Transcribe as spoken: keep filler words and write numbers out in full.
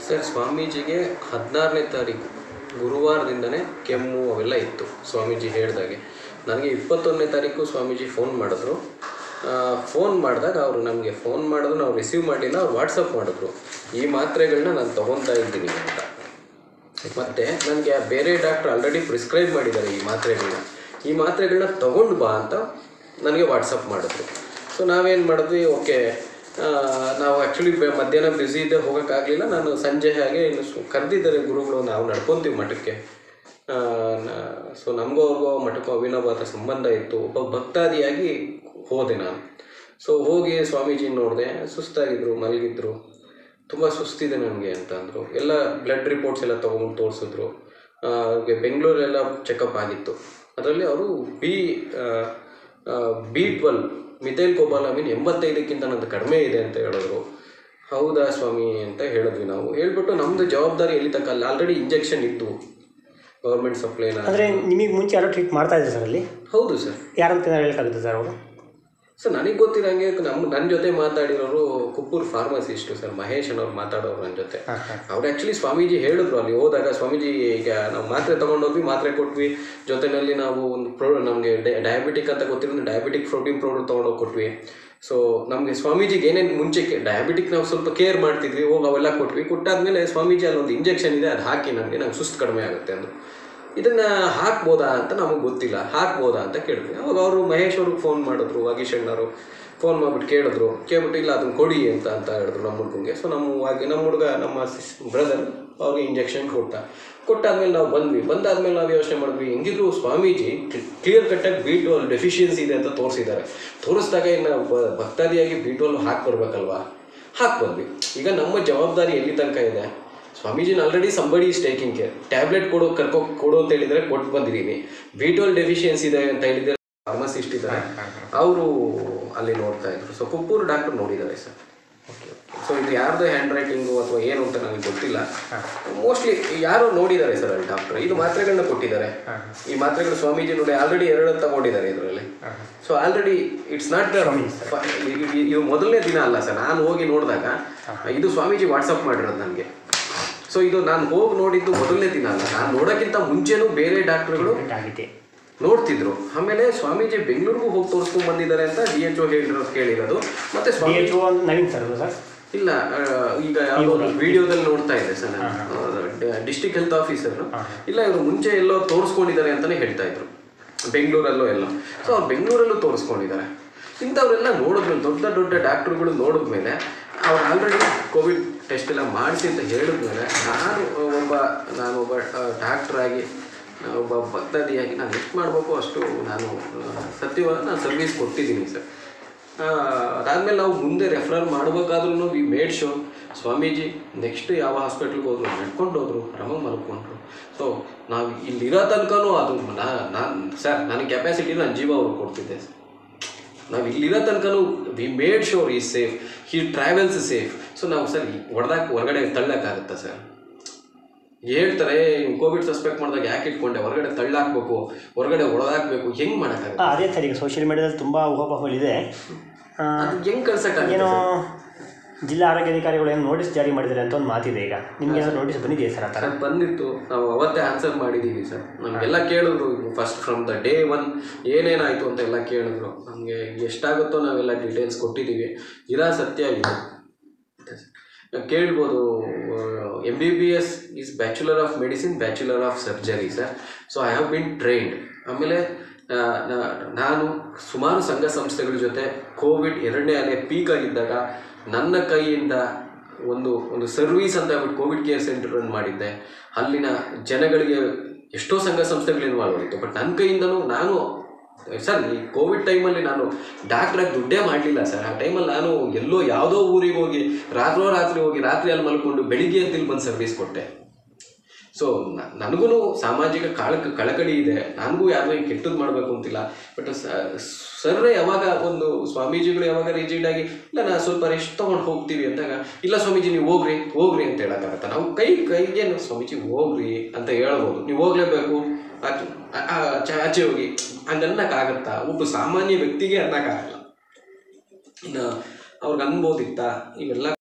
Sir, ಸ್ವಾಮೀಜಿಗೆ ಹದಿನಾರನೇ ತಾರೀಕು ಗುರುವಾರದಿಂದನೇ ಕೆಮ್ಮು ಅವೆಲ್ಲ ಇತ್ತು ಸ್ವಾಮೀಜಿ ಹೇಳ್ದಾಗೆ. ನನಗೆ ಇಪ್ಪತ್ತೊಂದನೇ ತಾರೀಕು ಸ್ವಾಮೀಜಿ ಫೋನ್ ಮಾಡಿದ್ರು. ಫೋನ್ ಮಾಡಿದಾಗ ಅವರು ನಮಗೆ ಫೋನ್ ಮಾಡಿದ್ರು, ನಾವು ರಿಸೀವ್ ಮಾಡಲಿಲ್ಲ. ಅವ್ರು ವಾಟ್ಸಪ್ ಮಾಡಿದ್ರು, ಈ ಮಾತ್ರೆಗಳನ್ನ ನಾನು ತೊಗೊತಾ ಇದ್ದೀನಿ ಅಂತ. ಮತ್ತು ನನಗೆ ಬೇರೆ ಡಾಕ್ಟ್ರ್ ಆಲ್ರೆಡಿ ಪ್ರಿಸ್ಕ್ರೈಬ್ ಮಾಡಿದ್ದಾರೆ ಈ ಮಾತ್ರೆಗಳನ್ನ, ಈ ಮಾತ್ರೆಗಳನ್ನ ತೊಗೊಂಡು ಬಾ ಅಂತ ನನಗೆ ವಾಟ್ಸಪ್ ಮಾಡಿದ್ರು. ಸೊ ನಾವೇನು ಮಾಡಿದ್ವಿ, ಓಕೆ ನಾವು ಆ್ಯಕ್ಚುಲಿ ಮಧ್ಯಾಹ್ನ ಬ್ಯುಸಿ ಇದ್ದೆ, ಹೋಗೋಕ್ಕಾಗಲಿಲ್ಲ. ನಾನು ಸಂಜೆ ಹಾಗೆ ಇನ್ನು ಕರೆದಿದ್ದಾರೆ ಗುರುಗಳು, ನಾವು ನಡ್ಕೊತೀವಿ ಮಠಕ್ಕೆ. ಸೊ ನಮಗೂ ಅವ್ರಿಗೂ ಮಠಕ್ಕೂ ಅವಿನಾಭಾತ ಸಂಬಂಧ ಇತ್ತು. ಒಬ್ಬ ಭಕ್ತಾದಿಯಾಗಿ ಹೋದೆ ನಾನು. ಸೊ ಹೋಗಿ ಸ್ವಾಮೀಜಿ ನೋಡಿದೆ, ಸುಸ್ತಾಗಿದ್ದರು, ಮಲಗಿದ್ರು. ತುಂಬ ಸುಸ್ತಿದೆ ನನಗೆ ಅಂತ ಅಂದರು. ಎಲ್ಲ ಬ್ಲಡ್ ರಿಪೋರ್ಟ್ಸ್ ಎಲ್ಲ ತೊಗೊಂಡು ತೋರಿಸಿದ್ರು. ಬೆಂಗಳೂರೆಲ್ಲ ಚೆಕಪ್ ಆಗಿತ್ತು. ಅದರಲ್ಲಿ ಅವರು B B twelve methylcobalamin ಎಂಬತ್ತೈದಕ್ಕಿಂತ ನಂದು ಕಡಿಮೆ ಇದೆ ಅಂತ ಹೇಳಿದ್ರು. ಹೌದಾ ಸ್ವಾಮಿ ಅಂತ ಹೇಳಿದ್ವಿ ನಾವು. ಹೇಳ್ಬಿಟ್ಟು ನಮ್ಮದು ಜವಾಬ್ದಾರಿ ಎಲ್ಲಿ ತಕ್ಕ, ಅಲ್ಲಿ ಆಲ್ರೆಡಿ ಇಂಜೆಕ್ಷನ್ ಇತ್ತು ಗೌರ್ಮೆಂಟ್ ಸಪ್ಲೈನ. ಅಂದರೆ ನಿಮಗೆ ಮುಂಚೆ ಯಾರೋ ಟ್ರೀಟ್ ಮಾಡ್ತಾ ಇದ್ದಾರೆ ಸರ್ ಅಲ್ಲಿ? ಹೌದು ಸರ್. ಯಾರಂತ ಹೇಳೋಕ್ಕಾಗುತ್ತೆ ಸರ್ ಅವರು? ಸರ್ ನನಗೆ ಗೊತ್ತಿರಂಗೆ ನಮ್ಮ ನನ್ನ ಜೊತೆ ಮಾತಾಡಿರೋರು ಕುಪ್ಪೂರ್ ಫಾರ್ಮಸಿಸ್ಟು ಸರ್, ಮಹೇಶ್ ಅನ್ನೋರು ಮಾತಾಡೋರು ನನ್ನ ಜೊತೆ. ಅವ್ರು ಆ್ಯಕ್ಚುಲಿ ಸ್ವಾಮೀಜಿ ಹೇಳಿದ್ರು ಅಲ್ಲಿ ಹೋದಾಗ, ಸ್ವಾಮೀಜಿ ಈಗ ನಾವು ಮಾತ್ರೆ ತೊಗೊಂಡೋದ್ವಿ, ಮಾತ್ರೆ ಕೊಟ್ವಿ, ಜೊತೆಯಲ್ಲಿ ನಾವು ಒಂದು ಪ್ರೋ ನಮಗೆ ಡಯಾಬಿಟಿಕ್ ಅಂತ ಗೊತ್ತಿರೋದು ಡಯಾಬಿಟಿಕ್ ಪ್ರೋಟೀನ್ ಪೌಡರ್ ತೊಗೊಂಡೋಗಿ ಕೊಟ್ವಿ. ಸೊ ನಮಗೆ ಸ್ವಾಮೀಜಿಗೆ ಏನೇನು ಮುಂಚೆ ಡಯಾಬಿಟಿಕ್ ನಾವು ಸ್ವಲ್ಪ ಕೇರ್ ಮಾಡ್ತಿದ್ವಿ, ಹೋಗಿ ಅವೆಲ್ಲ ಕೊಟ್ವಿ. ಕೊಟ್ಟಾದ್ಮೇಲೆ ಸ್ವಾಮೀಜಿ ಅಲ್ಲೊಂದು ಇಂಜೆಕ್ಷನ್ ಇದೆ, ಅದು ಹಾಕಿ ನನಗೆ ನಂಗೆ ಸುಸ್ತು ಕಡಿಮೆ ಆಗುತ್ತೆ ಅಂದರು. ಇದನ್ನು ಹಾಕ್ಬೋದಾ ಅಂತ ನಮಗೆ ಗೊತ್ತಿಲ್ಲ, ಹಾಕ್ಬೋದಾ ಅಂತ ಕೇಳಿದ್ವಿ. ಅವಾಗ ಅವರು ಮಹೇಶ್ ಅವ್ರಿಗೆ ಫೋನ್ ಮಾಡಿದ್ರು, ವಾಗೀಶಣ್ಣವರು ಫೋನ್ ಮಾಡಿಬಿಟ್ಟು ಕೇಳಿದ್ರು. ಕೇಳ್ಬಿಟ್ಟು ಇಲ್ಲ ಅದನ್ನು ಕೊಡಿ ಅಂತ ಅಂತ ಹೇಳಿದ್ರು ನಮ್ಮ ಹುಡುಗಂಗೆ. ಸೊ ನಮ್ಮ ಹಾಗೆ ನಮ್ಮ ಹುಡುಗ ನಮ್ಮ ಸಿಸ್ ಬ್ರದರ್ ಅವ್ರಿಗೆ ಇಂಜೆಕ್ಷನ್ ಕೊಟ್ಟ. ಕೊಟ್ಟಾದ್ಮೇಲೆ ನಾವು ಬಂದ್ವಿ. ಬಂದಾದ್ಮೇಲೆ ನಾವು ಯೋಚನೆ ಮಾಡಿದ್ವಿ, ಹೆಂಗಿದ್ರು ಸ್ವಾಮೀಜಿ ಕ್ಲಿಯರ್ ಕಟ್ಟಾಗಿ ಬಿ ಟ್ವೆಲ್ ಡೆಫಿಷಿಯನ್ಸಿ ಇದೆ ಅಂತ ತೋರಿಸಿದ್ದಾರೆ. ತೋರಿಸಿದಾಗ ಇನ್ನು ಭಕ್ತಾದಿಯಾಗಿ ಬಿ ಟ್ವೆಲ್ ಹಾಕಿ ಬರ್ಬೇಕಲ್ವಾ, ಹಾಕಿ ಬಂದ್ವಿ. ಈಗ ನಮ್ಮ ಜವಾಬ್ದಾರಿ ಎಲ್ಲಿ ತನಕ ಇದೆ, ಸ್ವಾಮೀಜಿನ already somebody is taking care. Tablet ಕೊಡೋ ಕರ್ಕೊ ಕೊಡು ಅಂತ ಹೇಳಿದರೆ ಕೊಟ್ಟು ಬಂದಿದ್ದೀನಿ. ಬಿ ಟ್ವೆಲ್ ಡೆಫಿಷಿಯನ್ಸಿ ಇದೆ ಅಂತ ಹೇಳಿದರೆ ಫಾರ್ಮಸಿಸ್ಟ್ ಇದ್ದಾರೆ, ಅವರು ಅಲ್ಲಿ ನೋಡ್ತಾ ಇದ್ರು. ಸೊ ಕುಪ್ಪೂರು ಡಾಕ್ಟರ್ ನೋಡಿದ್ದಾರೆ ಸರ್. ಸೊ ಇದು ಯಾರ್ದು ಹ್ಯಾಂಡ್ ರೈಟಿಂಗು ಅಥವಾ ಏನು ಅಂತ ನನಗೆ ಗೊತ್ತಿಲ್ಲ. ಮೋಸ್ಟ್ಲಿ ಯಾರೋ ನೋಡಿದ್ದಾರೆ ಸರ್ ಅಲ್ಲಿ ಡಾಕ್ಟರ್. ಇದು ಮಾತ್ರೆಗಳನ್ನ ಕೊಟ್ಟಿದ್ದಾರೆ. ಈ ಮಾತ್ರೆಗಳು ಸ್ವಾಮೀಜಿ ನೋಡಿ ಆಲ್ರೆಡಿ ಎರಡು ತಗೊಂಡಿದ್ದಾರೆ ಇದರಲ್ಲಿ. So already it's not the ಇದು ಮೊದಲನೇ ದಿನ ಅಲ್ಲ ಸರ್. ನಾನು ಹೋಗಿ ನೋಡಿದಾಗ ಇದು ಸ್ವಾಮೀಜಿ ವಾಟ್ಸಪ್ ಮಾಡಿರೋದು ನನಗೆ. ಸೊ ಇದು ನಾನು ಹೋಗಿ ನೋಡಿದ್ದು ಮೊದಲನೇ ದಿನ ಅಲ್ಲ, ನಾನು ನೋಡೋಕ್ಕಿಂತ ಮುಂಚೆನೂ ಬೇರೆ ಡಾಕ್ಟ್ರುಗಳು ನೋಡ್ತಿದ್ರು. ಆಮೇಲೆ ಸ್ವಾಮೀಜಿ ಬೆಂಗಳೂರಿಗೂ ಹೋಗಿ ತೋರಿಸ್ಕೊಂಡು ಬಂದಿದ್ದಾರೆ ಅಂತ ಡಿ ಎಚ್ ಒ ಹೇಳಿರೋದು ಕೇಳಿರೋದು. ಮತ್ತೆ ಸ್ವಾಮೀಜಿ ಇಲ್ಲ, ಈಗ ಯಾವುದೋ ವಿಡಿಯೋದಲ್ಲಿ ನೋಡ್ತಾ ಇದೆ ಸರ್ ನಾನು, ಡಿಸ್ಟ್ರಿಕ್ಟ್ ಹೆಲ್ತ್ ಆಫೀಸರ್ ಇಲ್ಲ ಇವರು ಮುಂಚೆ ಎಲ್ಲೋ ತೋರಿಸ್ಕೊಂಡಿದ್ದಾರೆ ಅಂತಲೇ ಹೇಳ್ತಾ ಇದ್ರು, ಬೆಂಗಳೂರಲ್ಲೋ ಎಲ್ಲೋ. ಸೊ ಅವ್ರು ಬೆಂಗಳೂರಲ್ಲೂ ತೋರಿಸ್ಕೊಂಡಿದ್ದಾರೆ. ಇಂಥವ್ರೆಲ್ಲ ನೋಡಿದ್ಮೇಲೆ, ದೊಡ್ಡ ದೊಡ್ಡ ಡಾಕ್ಟ್ರುಗಳು ನೋಡಿದ್ಮೇಲೆ, ಅವ್ರು ಆಲ್ರೆಡಿ ಕೋವಿಡ್ ಟೆಸ್ಟ್ ಎಲ್ಲ ಮಾಡಿಸಿ ಅಂತ ಹೇಳಿದ್ಮೇಲೆ, ನಾನು ಒಬ್ಬ ನಾನು ಒಬ್ಬ ಡಾಕ್ಟ್ರಾಗಿ, ಒಬ್ಬ ಭಕ್ತಾದಿಯಾಗಿ ನಾನು ಎಷ್ಟು ಮಾಡಬೇಕು ಅಷ್ಟು ನಾನು ಸತ್ಯವಾಗಿ ನಾನು ಸರ್ವಿಸ್ ಕೊಟ್ಟಿದ್ದೀನಿ ಸರ್. ಅದಾದಮೇಲೆ ನಾವು ಮುಂದೆ ರೆಫರಲ್ ಮಾಡಬೇಕಾದ್ರೂ we made sure Swamiji next ಯಾವ ಹಾಸ್ಪಿಟ್ಲಿಗೆ ಹೋದ್ರು ನಡ್ಕೊಂಡು ಹೋದ್ರು, ಆರಾಮಾಗಿ ಮಲ್ಕೊಂಡ್ರು. ಸೊ ನಾವು ಇಲ್ಲಿರೋ ತನಕನೂ ಅದು ನಾನು ಸರ್ ನನ್ನ ಕೆಪಾಸಿಟಿ ನಾನು ಜೀವ ಅವ್ರಿಗೆ ಕೊಡ್ತಿದ್ದೆ ಸರ್. ನಾವು ಇಲ್ಲಿರೋ ತನಕನೂ we made sure is safe, he travels safe. So ನಾವು ಸರ್ ಹೊಡೆದಾಕಿ ಹೊರಗಡೆ ತಳ್ಳೋಕ್ಕಾಗುತ್ತಾ ಸರ್? ಹೇಳ್ತಾರೆ ಕೋವಿಡ್ ಸಸ್ಪೆಕ್ಟ್ ಮಾಡಿದಾಗ ಯಾಕೆ ಇಟ್ಕೊಂಡೆ, ಹೊರಗಡೆ ತಳ್ಳಾಕ್ಬೇಕು, ಹೊರಗಡೆ ಹೊಡೆದಾಕ್ಬೇಕು, ಹೆಂಗೆ ಮಾಡೋಕ್ಕಾಗುತ್ತೆ? ಅದೇ ಸರ್, ಈಗ ಸೋಷಿಯಲ್ ಮೀಡಿಯಾದಲ್ಲಿ ತುಂಬ ಊಹಾಪೋಹಗಳಿದೆ. ಅದು ಹೆಂಗೆ ಕಳ್ಸೋಕ್ಕಾಗುತ್ತೆ? ಏನೋ ಜಿಲ್ಲಾ ಆರೋಗ್ಯಾಧಿಕಾರಿಗಳು ಏನು ನೋಟಿಸ್ ಜಾರಿ ಮಾಡಿದ್ದಾರೆ ಅಂತ ಒಂದು ಮಾತಿದೆ. ಈಗ ನಿಮಗೆ ನೋಟಿಸ್ ಬಂದಿದೆಯಾ ಸರ್? ಆ ಥರ ಬಂದಿತ್ತು, ನಾವು ಅವತ್ತೇ ಆನ್ಸರ್ ಮಾಡಿದ್ದೀವಿ ಸರ್. ನಮಗೆಲ್ಲ ಕೇಳಿದ್ರು first from the day one ಏನೇನಾಯಿತು ಅಂತ ಎಲ್ಲ ಕೇಳಿದ್ರು. ನಮಗೆ ಎಷ್ಟಾಗುತ್ತೋ ನಾವೆಲ್ಲ ಡೀಟೇಲ್ಸ್ ಕೊಟ್ಟಿದ್ದೀವಿ. ಇರಾ ಸತ್ಯ ಇದು ಕೇಳ್ಬೋದು. M B B S is bachelor of medicine, bachelor of surgery sir. So I have been trained. ಆಮೇಲೆ ನಾನು ಸುಮಾರು ಸಂಘ ಸಂಸ್ಥೆಗಳ ಜೊತೆ ಕೋವಿಡ್ ಎರಡನೇ ಅಲೆ ಪೀಕ್ ಆಗಿದ್ದಾಗ ನನ್ನ ಕೈಯಿಂದ ಒಂದು ಒಂದು ಸರ್ವೀಸ್ ಅಂತ ಹೇಳ್ಬಿಟ್ಟು ಕೋವಿಡ್ ಕೇರ್ ಸೆಂಟರ್ ರನ್ ಮಾಡಿದ್ದೆ. ಅಲ್ಲಿನ ಜನಗಳಿಗೆ ಎಷ್ಟೋ ಸಂಘ ಸಂಸ್ಥೆಗಳು ಇನ್ವಾಲ್ವ್ ಆಗಿತ್ತು. ಬಟ್ ನನ್ನ ಕೈಯಿಂದನೂ ನಾನು ಸರ್ ಈ ಕೋವಿಡ್ ಟೈಮಲ್ಲಿ ನಾನು ಡಾಕ್ಟ್ರಾಗಿ ದುಡ್ಡೇ ಮಾಡಲಿಲ್ಲ ಸರ್. ಆ ಟೈಮಲ್ಲಿ ನಾನು ಎಲ್ಲೋ ಯಾವುದೋ ಊರಿಗೆ ಹೋಗಿ ರಾತ್ರೋ ರಾತ್ರಿ ಹೋಗಿ ರಾತ್ರಿ ಅಲ್ಲಿ ಮಲ್ಕೊಂಡು ಬೆಳಿಗ್ಗೆ ಅಂತೇಳಿ ಬಂದು ಸರ್ವಿಸ್ ಕೊಟ್ಟೆ. ಸೊ ನನಗೂ ಸಾಮಾಜಿಕ ಕಾಳಕ ಕಳಕಳಿ ಇದೆ, ನನಗೂ ಯಾರೋ ಕೆಟ್ಟದ್ದು ಮಾಡಬೇಕು ಅಂತಿಲ್ಲ. ಬಟ್ ಸರ್ರೇ ಯಾವಾಗ ಒಂದು ಸ್ವಾಮೀಜಿಗಳು ಯಾವಾಗ ರಿಜಿಡ್ ಆಗಿ ಇಲ್ಲ ನಾನು ಸ್ವಲ್ಪ ರೆಸ್ಟ್ ತೊಗೊಂಡು ಹೋಗ್ತೀವಿ ಅಂದಾಗ, ಇಲ್ಲ ಸ್ವಾಮೀಜಿ ನೀವು ಹೋಗ್ರಿ ಹೋಗ್ರಿ ಅಂತ ಹೇಳೋಕ್ಕಾಗತ್ತೆ? ನಾವು ಕೈ ಕೈಗೆ ಸ್ವಾಮೀಜಿ ಹೋಗ್ರಿ ಅಂತ ಹೇಳ್ಬೋದು, ನೀವು ಹೋಗ್ಲೇಬೇಕು ಆಚೆ ಹೋಗಿ ಹಂಗೆ ಅನ್ನೋಕ್ಕಾಗತ್ತಾ? ಒಬ್ಬ ಸಾಮಾನ್ಯ ವ್ಯಕ್ತಿಗೆ ಅನ್ನೋಕ್ಕಾಗಲ್ಲ. ಇನ್ನು ಅವ್ರಿಗೆ ಅನ್ಬೋದಿತ್ತಾ? ಇವೆಲ್ಲ